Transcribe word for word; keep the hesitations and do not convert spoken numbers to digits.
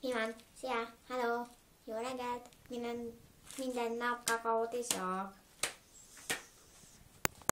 Mi van? Szia! Hello! Jó reggelt! Minden, minden nap kakaót iszok.